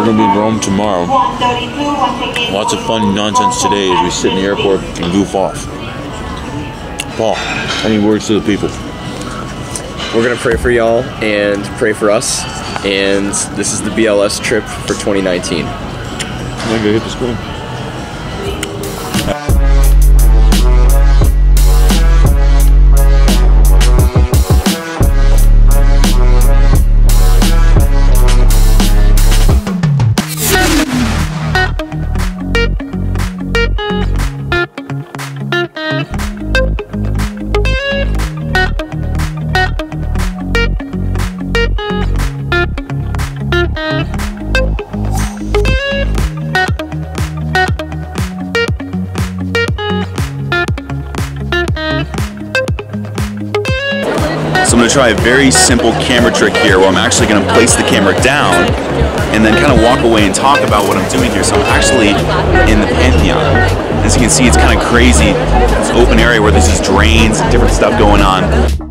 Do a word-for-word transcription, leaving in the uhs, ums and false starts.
we're going to be in Rome tomorrow. Lots of fun nonsense today as we sit in the airport and goof off. Paul, any words to the people? We're going to pray for y'all and pray for us. And this is the B L S trip for twenty nineteen. I'm going to hit the screen. So I'm going to try a very simple camera trick here where I'm actually going to place the camera down and then kind of walk away and talk about what I'm doing here. So I'm actually in the Pantheon. As you can see, it's kind of crazy. It's an open area where there's these drains and different stuff going on.